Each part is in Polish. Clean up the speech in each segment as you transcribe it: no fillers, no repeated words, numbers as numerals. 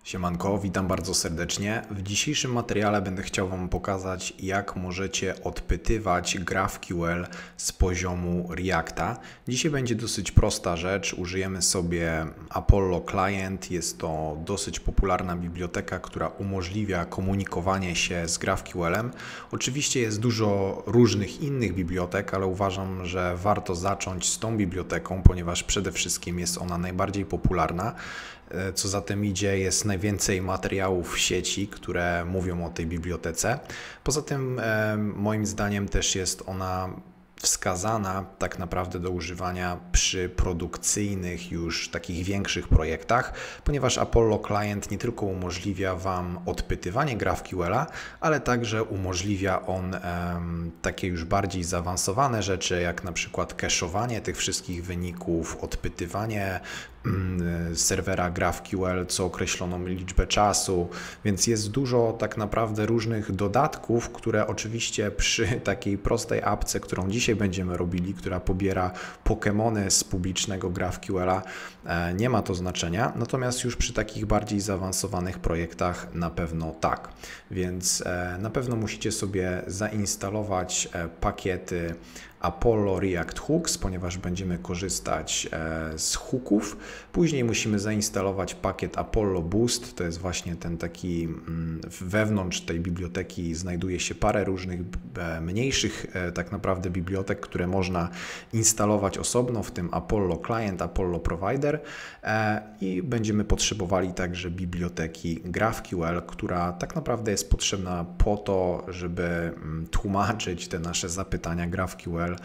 Siemanko, witam bardzo serdecznie. W dzisiejszym materiale będę chciał Wam pokazać, jak możecie odpytywać GraphQL z poziomu Reacta. Dzisiaj będzie dosyć prosta rzecz. Użyjemy sobie Apollo Client. Jest to dosyć popularna biblioteka, która umożliwia komunikowanie się z GraphQL-em. Oczywiście jest dużo różnych innych bibliotek, ale uważam, że warto zacząć z tą biblioteką, ponieważ przede wszystkim jest ona najbardziej popularna. Co za tym idzie, jest najwięcej materiałów w sieci, które mówią o tej bibliotece. Poza tym moim zdaniem też jest ona wskazana tak naprawdę do używania przy produkcyjnych już takich większych projektach, ponieważ Apollo Client nie tylko umożliwia Wam odpytywanie GraphQL-a, ale także umożliwia on takie już bardziej zaawansowane rzeczy, jak na przykład cache'owanie tych wszystkich wyników, odpytywanie serwera GraphQL co określoną liczbę czasu, więc jest dużo tak naprawdę różnych dodatków, które oczywiście przy takiej prostej apce, którą dzisiaj będziemy robili, która pobiera Pokemony z publicznego GraphQL-a, nie ma to znaczenia, natomiast już przy takich bardziej zaawansowanych projektach na pewno tak, więc na pewno musicie sobie zainstalować pakiety Apollo React Hooks, ponieważ będziemy korzystać z hooków. Później musimy zainstalować pakiet Apollo Boost, to jest właśnie ten taki, wewnątrz tej biblioteki znajduje się parę różnych mniejszych tak naprawdę bibliotek, które można instalować osobno, w tym Apollo Client, Apollo Provider i będziemy potrzebowali także biblioteki GraphQL, która tak naprawdę jest potrzebna po to, żeby tłumaczyć te nasze zapytania GraphQL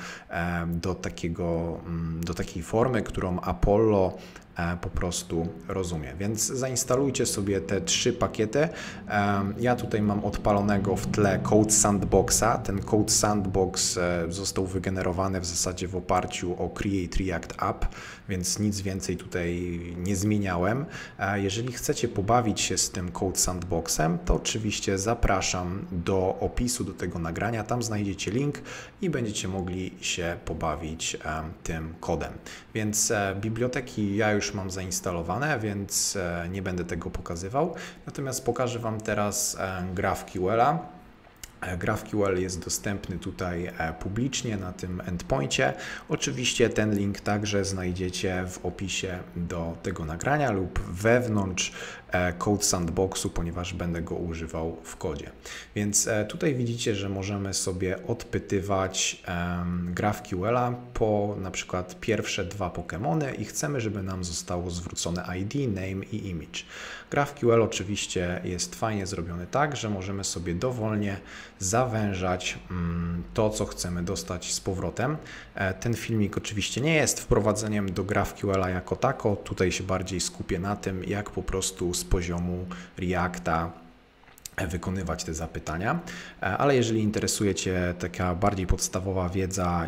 do takiej formy, którą Apollo po prostu rozumie. Więc zainstalujcie sobie te 3 pakiety. Ja tutaj mam odpalonego w tle Code Sandboxa. Ten Code Sandbox został wygenerowany w zasadzie w oparciu o Create React App, więc nic więcej tutaj nie zmieniałem. Jeżeli chcecie pobawić się z tym Code Sandboxem, to oczywiście zapraszam do opisu do tego nagrania. Tam znajdziecie link i będziecie mogli się pobawić tym kodem. Więc biblioteki ja już mam zainstalowane, więc nie będę tego pokazywał. Natomiast pokażę Wam teraz GraphQL-a. GraphQL jest dostępny tutaj publicznie na tym endpoincie. Oczywiście ten link także znajdziecie w opisie do tego nagrania lub wewnątrz Code Sandboxu, ponieważ będę go używał w kodzie. Więc tutaj widzicie, że możemy sobie odpytywać GraphQL-a po na przykład pierwsze 2 Pokemony i chcemy, żeby nam zostało zwrócone ID, name i image. GraphQL oczywiście jest fajnie zrobiony tak, że możemy sobie dowolnie zawężać to, co chcemy dostać z powrotem. Ten filmik oczywiście nie jest wprowadzeniem do GraphQL-a jako tako. Tutaj się bardziej skupię na tym, jak po prostu z poziomu Reacta wykonywać te zapytania, ale jeżeli interesuje Cię taka bardziej podstawowa wiedza,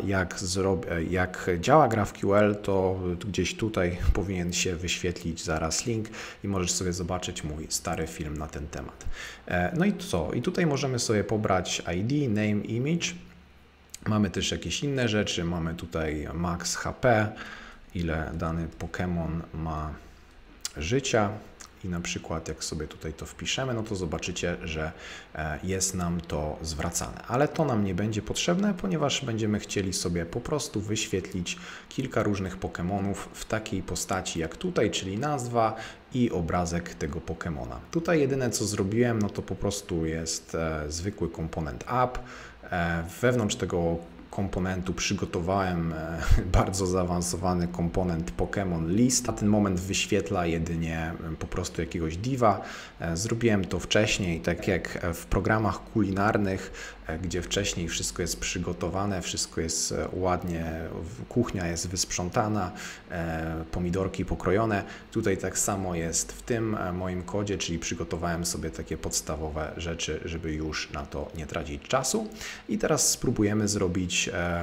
jak działa GraphQL, to gdzieś tutaj powinien się wyświetlić zaraz link i możesz sobie zobaczyć mój stary film na ten temat. No i co? I tutaj możemy sobie pobrać ID, name, image. Mamy też jakieś inne rzeczy, mamy tutaj max HP, ile dany Pokémon ma życia. I na przykład jak sobie tutaj to wpiszemy, no to zobaczycie, że jest nam to zwracane. Ale to nam nie będzie potrzebne, ponieważ będziemy chcieli sobie po prostu wyświetlić kilka różnych Pokémonów w takiej postaci jak tutaj, czyli nazwa i obrazek tego Pokémona. Tutaj jedyne co zrobiłem, no to po prostu jest zwykły komponent app. Wewnątrz tego komponentu przygotowałem bardzo zaawansowany komponent Pokémon List. Na ten moment wyświetla jedynie po prostu jakiegoś diva. Zrobiłem to wcześniej, tak jak w programach kulinarnych, gdzie wcześniej wszystko jest przygotowane, wszystko jest ładnie, kuchnia jest wysprzątana, pomidorki pokrojone. Tutaj tak samo jest w tym moim kodzie, czyli przygotowałem sobie takie podstawowe rzeczy, żeby już na to nie tracić czasu. I teraz spróbujemy zrobić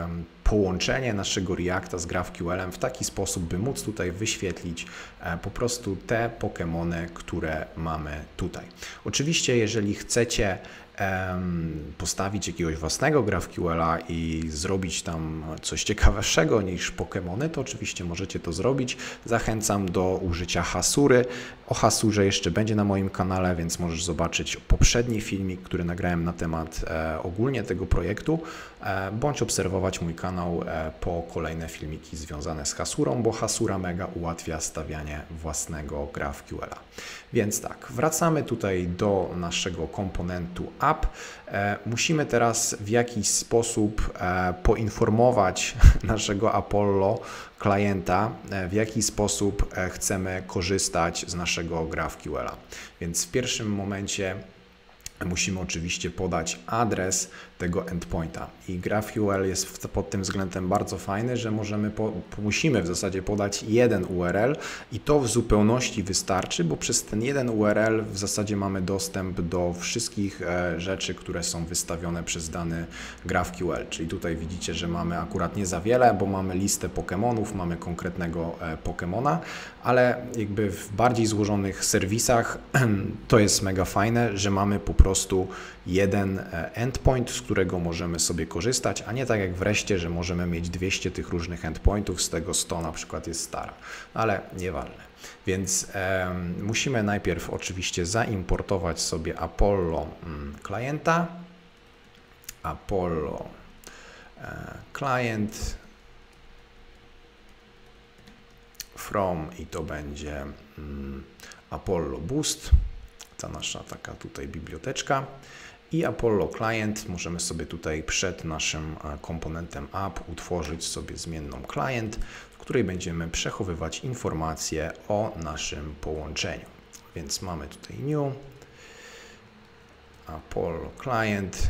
połączenie naszego Reacta z GraphQL-em w taki sposób, by móc tutaj wyświetlić po prostu te Pokemony, które mamy tutaj. Oczywiście, jeżeli chcecie postawić jakiegoś własnego GraphQL-a i zrobić tam coś ciekawszego niż Pokemony, to oczywiście możecie to zrobić. Zachęcam do użycia Hasury. O Hasurze jeszcze będzie na moim kanale, więc możesz zobaczyć poprzedni filmik, który nagrałem na temat ogólnie tego projektu, bądź obserwować mój kanał po kolejne filmiki związane z Hasurą, bo Hasura mega ułatwia stawianie własnego GraphQL-a. Więc tak, wracamy tutaj do naszego komponentu app. Musimy teraz w jakiś sposób poinformować naszego Apollo klienta, w jaki sposób chcemy korzystać z naszego GraphQL-a. Więc w pierwszym momencie musimy oczywiście podać adres tego endpointa i GraphQL jest pod tym względem bardzo fajny, że musimy w zasadzie podać jeden URL i to w zupełności wystarczy, bo przez ten jeden URL w zasadzie mamy dostęp do wszystkich rzeczy, które są wystawione przez dany GraphQL, czyli tutaj widzicie, że mamy akurat nie za wiele, bo mamy listę Pokemonów, mamy konkretnego Pokemona, ale jakby w bardziej złożonych serwisach to jest mega fajne, że mamy po prostu jeden endpoint, z którego możemy sobie korzystać, a nie tak jak wreszcie, że możemy mieć 200 tych różnych endpointów, z tego 100 na przykład jest stara, ale nieważne. Więc musimy najpierw oczywiście zaimportować sobie Apollo klienta, Apollo client from i to będzie Apollo Boost, ta nasza taka tutaj biblioteczka i Apollo Client możemy sobie tutaj przed naszym komponentem app utworzyć sobie zmienną client, w której będziemy przechowywać informacje o naszym połączeniu. Więc mamy tutaj new Apollo Client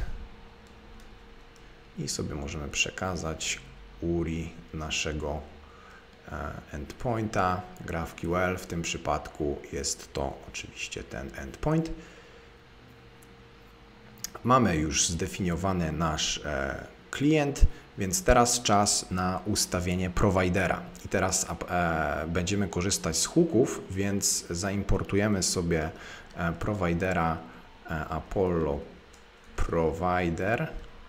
i sobie możemy przekazać URI naszego endpointa, GraphQL, w tym przypadku jest to oczywiście ten endpoint. Mamy już zdefiniowany nasz klient, więc teraz czas na ustawienie prowajdera. I teraz będziemy korzystać z hooków, więc zaimportujemy sobie prowajdera Apollo Provider.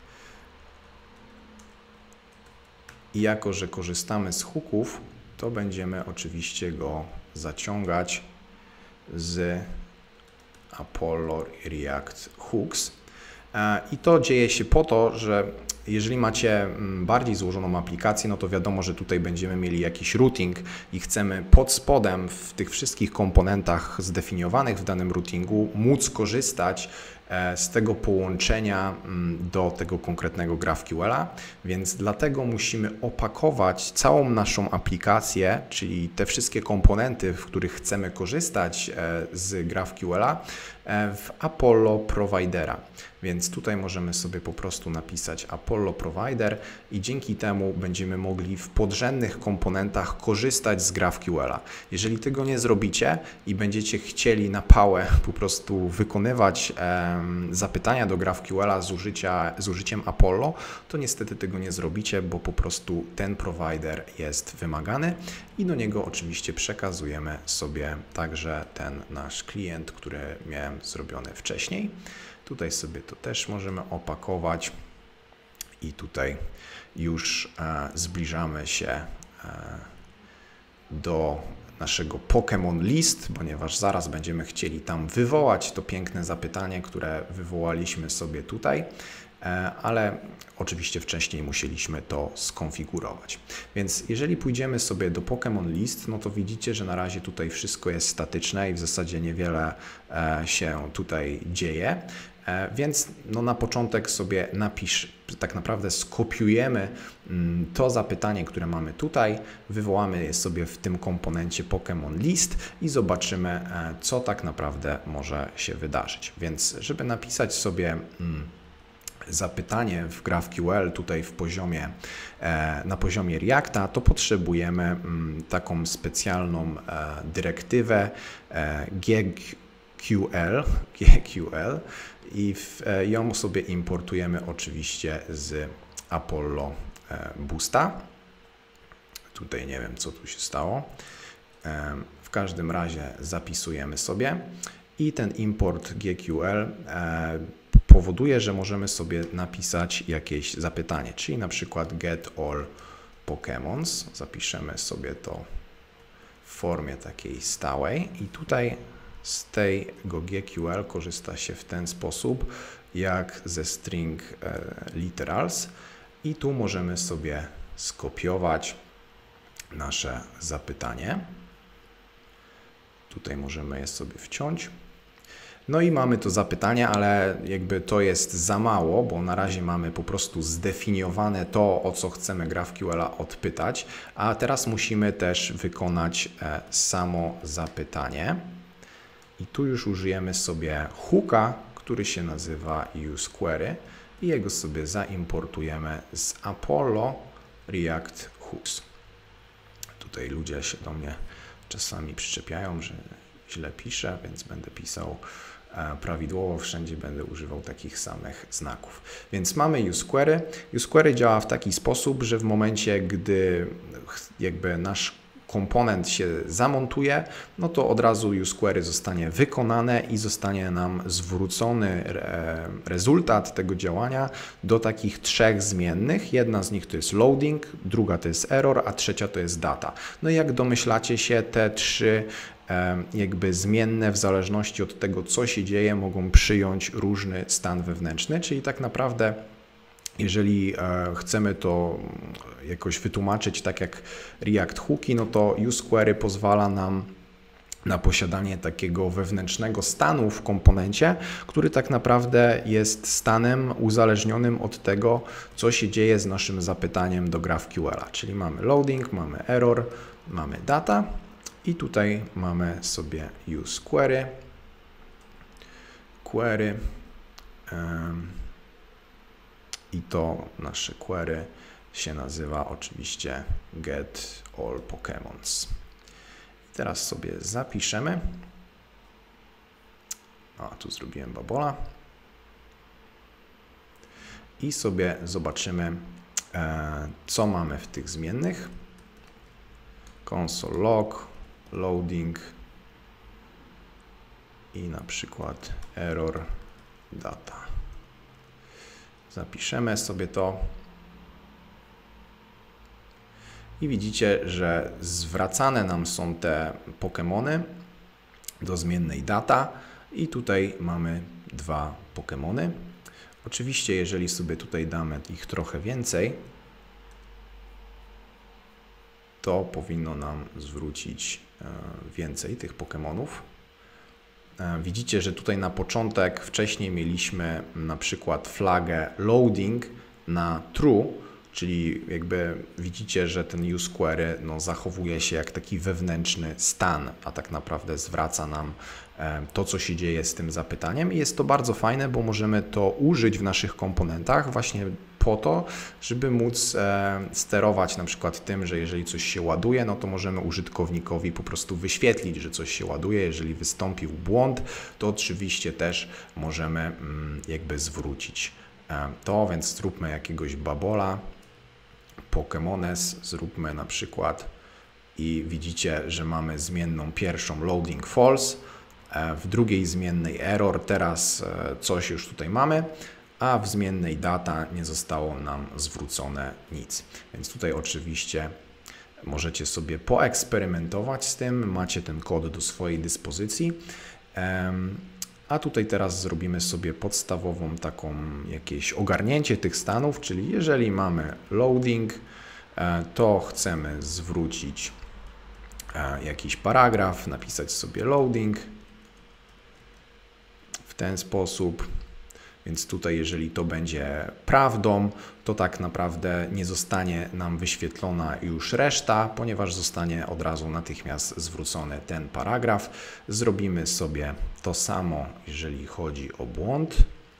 I jako że korzystamy z hooków, to będziemy oczywiście go zaciągać z Apollo React Hooks. I to dzieje się po to, że jeżeli macie bardziej złożoną aplikację, no to wiadomo, że tutaj będziemy mieli jakiś routing i chcemy pod spodem w tych wszystkich komponentach zdefiniowanych w danym routingu móc korzystać z tego połączenia do tego konkretnego GraphQL-a, więc dlatego musimy opakować całą naszą aplikację, czyli te wszystkie komponenty, w których chcemy korzystać z GraphQL-a, w Apollo Providera. Więc tutaj możemy sobie po prostu napisać Apollo Provider i dzięki temu będziemy mogli w podrzędnych komponentach korzystać z GraphQL-a. Jeżeli tego nie zrobicie i będziecie chcieli na pałę po prostu wykonywać zapytania do GraphQL-a z użyciem Apollo, to niestety tego nie zrobicie, bo po prostu ten provider jest wymagany i do niego oczywiście przekazujemy sobie także ten nasz klient, który miałem zrobiony wcześniej. Tutaj sobie to też możemy opakować i tutaj już zbliżamy się do naszego Pokémon List, ponieważ zaraz będziemy chcieli tam wywołać to piękne zapytanie, które wywołaliśmy sobie tutaj, ale oczywiście wcześniej musieliśmy to skonfigurować. Więc jeżeli pójdziemy sobie do Pokémon List, no to widzicie, że na razie tutaj wszystko jest statyczne i w zasadzie niewiele się tutaj dzieje. Więc no na początek sobie tak naprawdę skopiujemy to zapytanie, które mamy tutaj, wywołamy je sobie w tym komponencie Pokémon List i zobaczymy, co tak naprawdę może się wydarzyć. Więc żeby napisać sobie zapytanie w GraphQL tutaj na poziomie Reacta, to potrzebujemy taką specjalną dyrektywę GQL i ją sobie importujemy oczywiście z Apollo boosta. Tutaj nie wiem, co tu się stało. W każdym razie zapisujemy sobie i ten import GQL powoduje, że możemy sobie napisać jakieś zapytanie, czyli na przykład get all Pokémons. Zapiszemy sobie to w formie takiej stałej i tutaj z tego GQL korzysta się w ten sposób jak ze string literals i tu możemy sobie skopiować nasze zapytanie. Tutaj możemy je sobie wciąć. No i mamy to zapytanie, ale jakby to jest za mało, bo na razie mamy po prostu zdefiniowane to, o co chcemy GraphQL-a odpytać, a teraz musimy też wykonać samo zapytanie. I tu już użyjemy sobie hooka, który się nazywa useQuery i jego sobie zaimportujemy z Apollo React Hooks. Tutaj ludzie się do mnie czasami przyczepiają, że źle piszę, więc będę pisał prawidłowo, wszędzie będę używał takich samych znaków. Więc mamy useQuery. useQuery działa w taki sposób, że w momencie, gdy jakby nasz komponent się zamontuje, no to od razu useQuery zostanie wykonane i zostanie nam zwrócony rezultat tego działania do takich trzech zmiennych. Jedna z nich to jest loading, druga to jest error, a trzecia to jest data. No i jak domyślacie się, te trzy jakby zmienne w zależności od tego, co się dzieje, mogą przyjąć różny stan wewnętrzny, czyli tak naprawdę jeżeli chcemy to jakoś wytłumaczyć tak jak React Hooki, no to useQuery pozwala nam na posiadanie takiego wewnętrznego stanu w komponencie, który tak naprawdę jest stanem uzależnionym od tego, co się dzieje z naszym zapytaniem do GraphQL-a. Czyli mamy loading, mamy error, mamy data i tutaj mamy sobie useQuery, query, i to nasze query się nazywa oczywiście get all Pokémons. Teraz sobie zapiszemy. A tu zrobiłem babola. I sobie zobaczymy, co mamy w tych zmiennych. Console log, loading i na przykład error data. Zapiszemy sobie to i widzicie, że zwracane nam są te Pokémony do zmiennej data i tutaj mamy dwa Pokémony. Oczywiście, jeżeli sobie tutaj damy ich trochę więcej, to powinno nam zwrócić więcej tych Pokémonów. Widzicie, że tutaj na początek wcześniej mieliśmy na przykład flagę loading na true, czyli jakby widzicie, że ten useQuery zachowuje się jak taki wewnętrzny stan, a tak naprawdę zwraca nam to, co się dzieje z tym zapytaniem i jest to bardzo fajne, bo możemy to użyć w naszych komponentach właśnie po to, żeby móc sterować na przykład tym, że jeżeli coś się ładuje, no to możemy użytkownikowi po prostu wyświetlić, że coś się ładuje. Jeżeli wystąpił błąd, to oczywiście też możemy jakby zwrócić to, więc zróbmy jakiegoś babola, Pokémones, zróbmy na przykład i widzicie, że mamy zmienną pierwszą loading false, w drugiej zmiennej error, teraz coś już tutaj mamy, a w zmiennej data nie zostało nam zwrócone nic. Więc tutaj oczywiście możecie sobie poeksperymentować z tym, macie ten kod do swojej dyspozycji. A tutaj teraz zrobimy sobie podstawową taką jakieś ogarnięcie tych stanów, czyli jeżeli mamy loading, to chcemy zwrócić jakiś paragraf, napisać sobie loading w ten sposób. Więc tutaj, jeżeli to będzie prawdą, to tak naprawdę nie zostanie nam wyświetlona już reszta, ponieważ zostanie od razu natychmiast zwrócony ten paragraf. Zrobimy sobie to samo, jeżeli chodzi o błąd.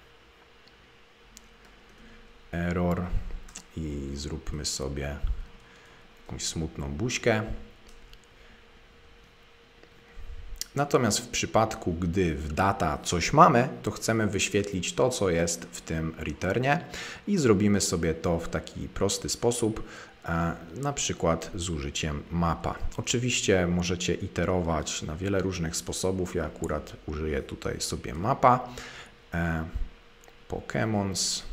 Error i zróbmy sobie jakąś smutną buźkę. Natomiast w przypadku, gdy w data coś mamy, to chcemy wyświetlić to, co jest w tym returnie i zrobimy sobie to w taki prosty sposób, na przykład z użyciem mapa. Oczywiście możecie iterować na wiele różnych sposobów. Ja akurat użyję tutaj sobie mapa, Pokemons,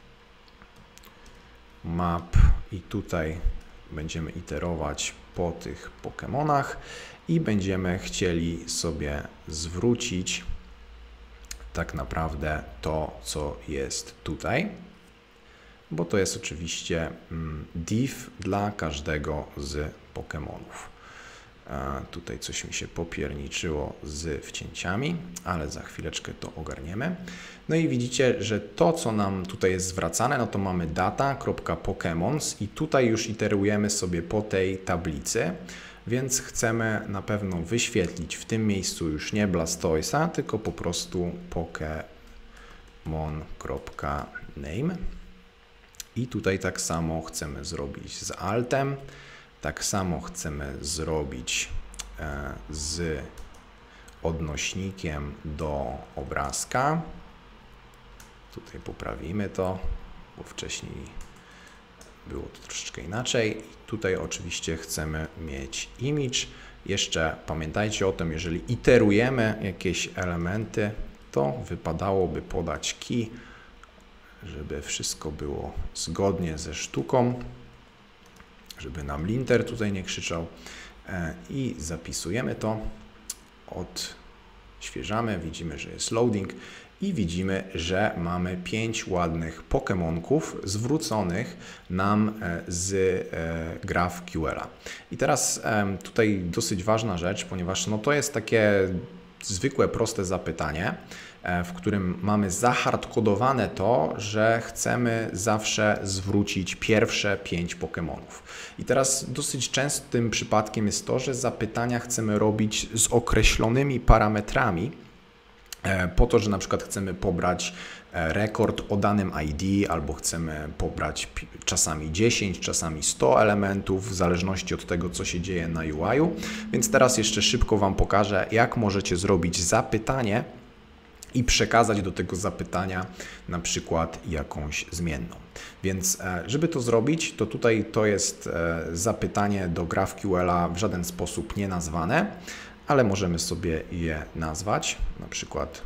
map i tutaj będziemy iterować po tych Pokemonach i będziemy chcieli sobie zwrócić tak naprawdę to, co jest tutaj, bo to jest oczywiście div dla każdego z Pokemonów. Tutaj coś mi się popierniczyło z wcięciami, ale za chwileczkę to ogarniemy. No i widzicie, że to, co nam tutaj jest zwracane, no to mamy data.pokemons i tutaj już iterujemy sobie po tej tablicy, więc chcemy na pewno wyświetlić w tym miejscu już nie Blastoise'a, tylko po prostu pokemon.name. I tutaj tak samo chcemy zrobić z altem, tak samo chcemy zrobić z odnośnikiem do obrazka. Tutaj poprawimy to, bo wcześniej było to troszeczkę inaczej. I tutaj oczywiście chcemy mieć image. Jeszcze pamiętajcie o tym, jeżeli iterujemy jakieś elementy, to wypadałoby podać key, żeby wszystko było zgodnie ze sztuką, żeby nam linter tutaj nie krzyczał. I zapisujemy to, odświeżamy, widzimy, że jest loading i widzimy, że mamy 5 ładnych Pokemonków zwróconych nam z GraphQL-a. I teraz tutaj dosyć ważna rzecz, ponieważ no to jest takie zwykłe, proste zapytanie, w którym mamy zahardkodowane to, że chcemy zawsze zwrócić pierwsze 5 Pokemonów. I teraz dosyć częstym przypadkiem jest to, że zapytania chcemy robić z określonymi parametrami, po to, że na przykład chcemy pobrać rekord o danym ID, albo chcemy pobrać czasami 10, czasami 100 elementów, w zależności od tego, co się dzieje na UI-u. Więc teraz jeszcze szybko Wam pokażę, jak możecie zrobić zapytanie i przekazać do tego zapytania na przykład jakąś zmienną. Więc żeby to zrobić, to tutaj to jest zapytanie do GraphQL-a w żaden sposób nie nazwane, ale możemy sobie je nazwać, na przykład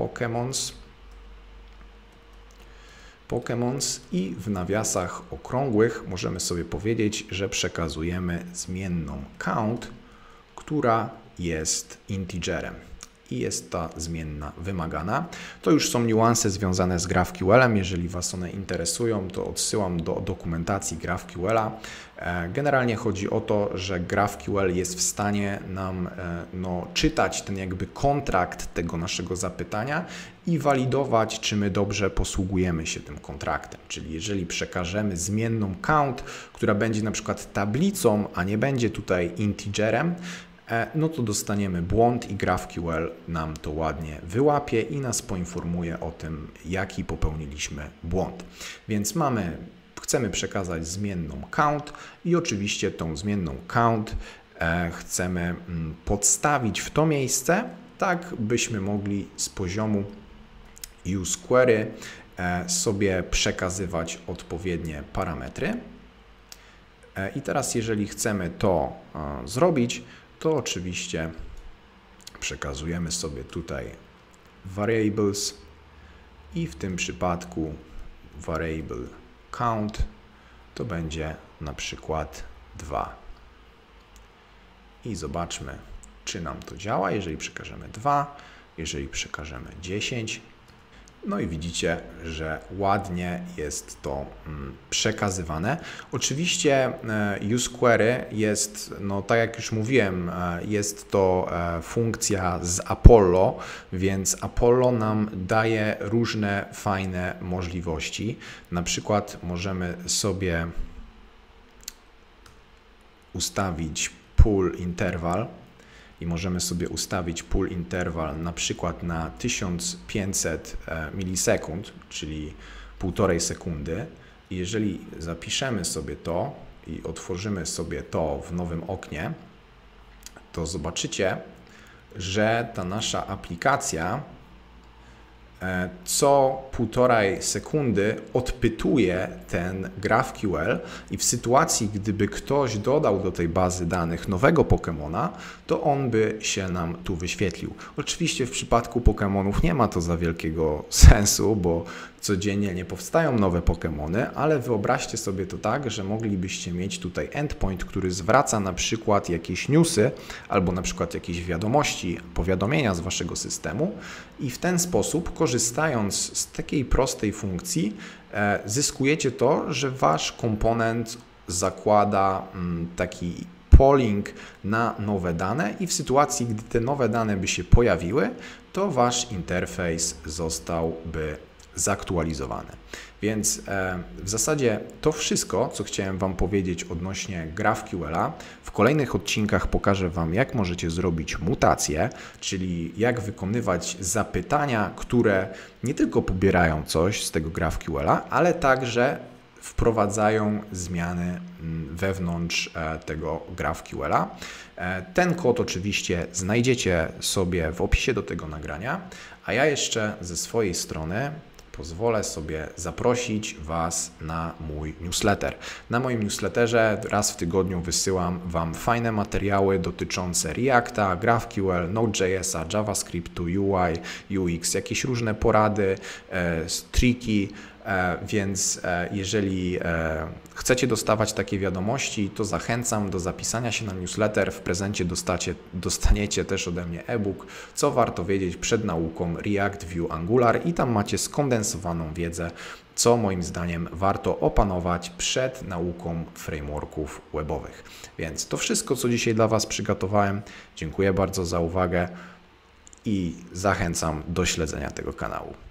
Pokemons i w nawiasach okrągłych możemy sobie powiedzieć, że przekazujemy zmienną count, która jest integerem. I jest ta zmienna wymagana. To już są niuanse związane z GraphQL-em. Jeżeli Was one interesują, to odsyłam do dokumentacji GraphQL-a. Generalnie chodzi o to, że GraphQL jest w stanie nam czytać ten jakby kontrakt tego naszego zapytania i walidować, czy my dobrze posługujemy się tym kontraktem. Czyli jeżeli przekażemy zmienną count, która będzie na przykład tablicą, a nie będzie tutaj integerem, no to dostaniemy błąd i GraphQL nam to ładnie wyłapie i nas poinformuje o tym, jaki popełniliśmy błąd. Więc chcemy przekazać zmienną count i oczywiście tą zmienną count chcemy podstawić w to miejsce, tak byśmy mogli z poziomu useQuery sobie przekazywać odpowiednie parametry. I teraz jeżeli chcemy to zrobić, to oczywiście przekazujemy sobie tutaj variables i w tym przypadku variable count to będzie na przykład 2. I zobaczmy, czy nam to działa, jeżeli przekażemy 2, jeżeli przekażemy 10. No i widzicie, że ładnie jest to przekazywane. Oczywiście useQuery jest, no tak jak już mówiłem, jest to funkcja z Apollo, więc Apollo nam daje różne fajne możliwości. Na przykład możemy sobie ustawić pull interval i możemy sobie ustawić pull interval na przykład na 1500 milisekund, czyli 1,5 sekundy. I jeżeli zapiszemy sobie to i otworzymy sobie to w nowym oknie, to zobaczycie, że ta nasza aplikacja co 1,5 sekundy odpytuje ten GraphQL i w sytuacji, gdyby ktoś dodał do tej bazy danych nowego Pokemona, to on by się nam tu wyświetlił. Oczywiście w przypadku Pokemonów nie ma to za wielkiego sensu, bo codziennie nie powstają nowe Pokemony, ale wyobraźcie sobie to tak, że moglibyście mieć tutaj endpoint, który zwraca na przykład jakieś newsy albo na przykład jakieś wiadomości, powiadomienia z waszego systemu i w ten sposób, korzystając z takiej prostej funkcji, zyskujecie to, że wasz komponent zakłada taki polling na nowe dane i w sytuacji, gdy te nowe dane by się pojawiły, to wasz interfejs zostałby zaktualizowany. Więc w zasadzie to wszystko, co chciałem Wam powiedzieć odnośnie GraphQL-a. W kolejnych odcinkach pokażę Wam, jak możecie zrobić mutacje, czyli jak wykonywać zapytania, które nie tylko pobierają coś z tego GraphQL-a, ale także wprowadzają zmiany wewnątrz tego GraphQL-a. Ten kod oczywiście znajdziecie sobie w opisie do tego nagrania, a ja jeszcze ze swojej strony pozwolę sobie zaprosić Was na mój newsletter. Na moim newsletterze raz w tygodniu wysyłam Wam fajne materiały dotyczące Reacta, GraphQL, Node.jsa, JavaScriptu, UI, UX, jakieś różne porady, triki, więc jeżeli chcecie dostawać takie wiadomości, to zachęcam do zapisania się na newsletter. W prezencie dostaniecie też ode mnie e-book, co warto wiedzieć przed nauką React, Vue, Angular i tam macie skondensowaną wiedzę, co moim zdaniem warto opanować przed nauką frameworków webowych. Więc to wszystko, co dzisiaj dla Was przygotowałem. Dziękuję bardzo za uwagę i zachęcam do śledzenia tego kanału.